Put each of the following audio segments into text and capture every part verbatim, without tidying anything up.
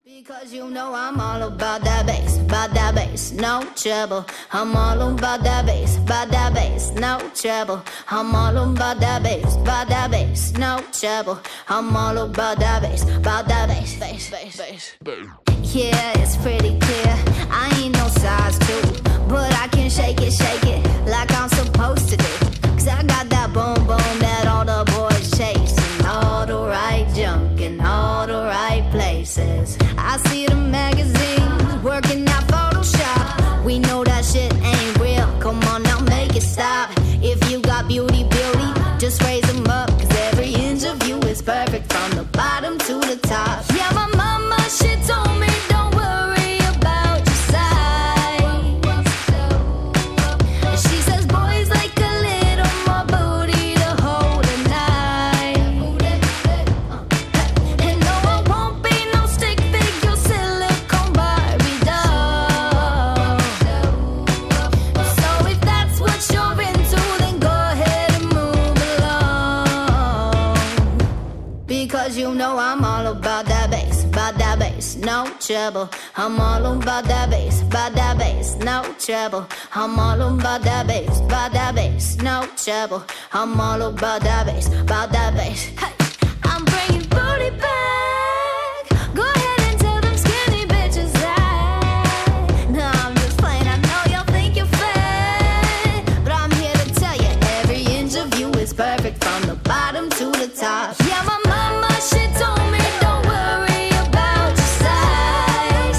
Because you know I'm all about that bass, about that bass, no trouble. I'm all about that bass, about that bass, no trouble. I'm all about that bass, about that bass, no trouble. I'm all about that bass, about that bass, bass, bass, bass. Yeah, it's pretty clear, I ain't no size two, but I can shake it, shake it like I'm supposed to do. Cause I got that boom boom that all the boys chasing, all the right junk in all the right places. I see the magazines working out Photoshop. We know that shit ain't real, come on now make it stop. If you got beauty, beauty, just raise them up. Cause every inch of you is perfect from the bottom to the top. Yeah, my mama, she told me don't worry about your size. She says boys like a little more booty to hold at night. And no, I won't be no stick figure silicone Barbie doll. So if that's what you're into, then go ahead and move along. Because you know I'm all about that bass, about that bass, no trouble. I'm all about that bass, about that bass, no trouble. I'm all about that bass, about that bass, no trouble. I'm all about that bass, about that bass. Hey, I'm bringing booty back. Go ahead and tell them skinny bitches that. No, I'm just playing, I know y'all think you're fat, but I'm here to tell you every inch of you is perfect from the bottom to the top. Yeah, my mama, she told me don't worry about your size.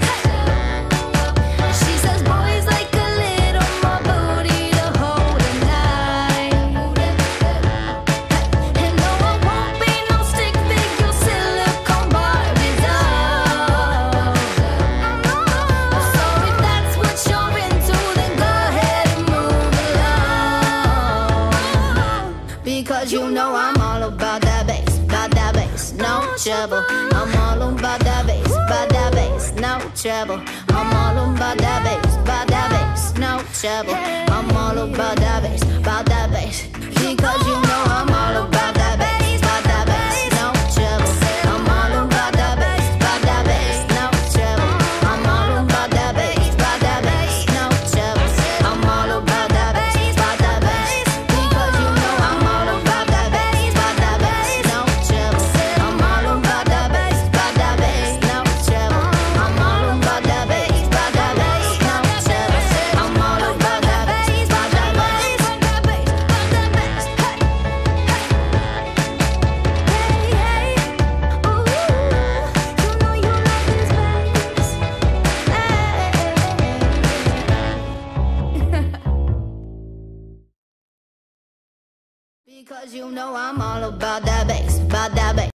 She says boys like a little more booty to hold at night. And no, I won't be no stick figure silicone Barbie doll. So if that's what you're into, then go ahead and move along. Because you know I'm all about that bass, about that bass, no trouble. I'm all about that bass, about that bass, no trouble. I'm all about that bass, about that bass, no trouble. I'm all about that bass, about that bass. Because you know I'm all about that bass, about that bass, no trouble. I'm all about that bass, about that bass, no trouble. I'm all about that bass, about that bass, no trouble. I'm all about that bass, about that bass. Because you know I'm all about that bass, about that bass, no trouble. I'm all about that bass, about that bass, no trouble. I'm all about that bass, about that bass, no trouble. I'm all about that bass, about that bass, about that bass, about that bass. Hey, hey, hey, ooh, you know you like this bass. Hey. Because you know I'm all about that bass, about that bass.